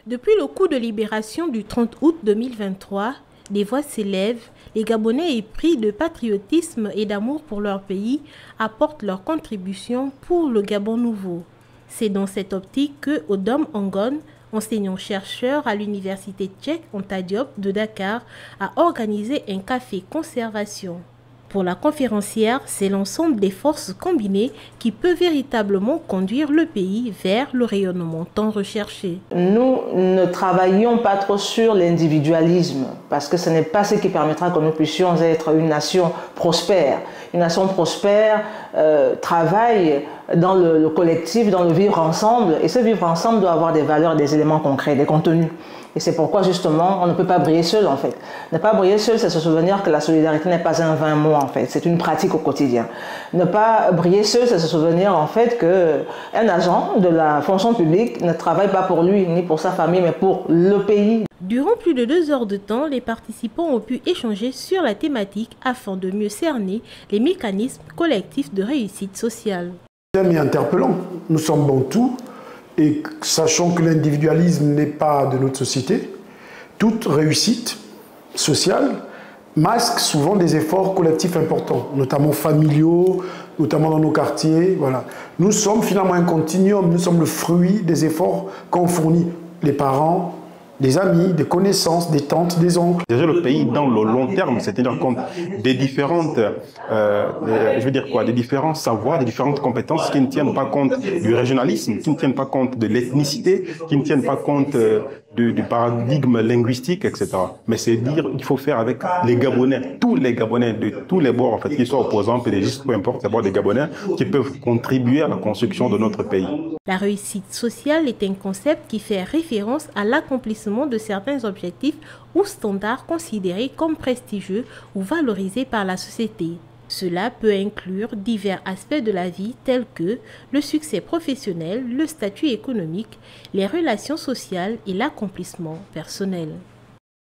Depuis le coup de libération du 30 août 2023, des voix s'élèvent, les Gabonais épris de patriotisme et d'amour pour leur pays apportent leur contribution pour le Gabon nouveau. C'est dans cette optique que Odom Ongon, enseignant-chercheur à l'université tchèque Anta Diop de Dakar, a organisé un café conservation. Pour la conférencière, c'est l'ensemble des forces combinées qui peut véritablement conduire le pays vers le rayonnement tant recherché. Nous ne travaillons pas trop sur l'individualisme parce que ce n'est pas ce qui permettra que nous puissions être une nation prospère. Une nation prospère travaille dans le collectif, dans le vivre ensemble, et ce vivre ensemble doit avoir des valeurs, des éléments concrets, des contenus. Et c'est pourquoi justement on ne peut pas briller seul en fait. Ne pas briller seul, c'est se souvenir que la solidarité n'est pas un vain mot en fait, c'est une pratique au quotidien. Ne pas briller seul, c'est se souvenir en fait qu'un agent de la fonction publique ne travaille pas pour lui ni pour sa famille mais pour le pays. Durant plus de 2 heures de temps, les participants ont pu échanger sur la thématique afin de mieux cerner les mécanismes collectifs de réussite sociale. C'est interpellant. Nous sommes bantous et sachant que l'individualisme n'est pas de notre société, toute réussite sociale masque souvent des efforts collectifs importants, notamment familiaux, notamment dans nos quartiers. Voilà. Nous sommes finalement un continuum, nous sommes le fruit des efforts qu'ont fournis les parents, des amis, des connaissances, des tantes, des oncles. Déjà le pays dans le long terme, c'est-à-dire compte des différentes, des différents savoirs, des différentes compétences qui ne tiennent pas compte du régionalisme, qui ne tiennent pas compte de l'ethnicité, qui ne tiennent pas compte du paradigme linguistique, etc. Mais c'est dire qu'il faut faire avec les Gabonais, tous les Gabonais de tous les bords, en fait, qu'ils soient opposants, pédégistes, peu importe, d'abord des Gabonais qui peuvent contribuer à la construction de notre pays. La réussite sociale est un concept qui fait référence à l'accomplissement de certains objectifs ou standards considérés comme prestigieux ou valorisés par la société. Cela peut inclure divers aspects de la vie tels que le succès professionnel, le statut économique, les relations sociales et l'accomplissement personnel.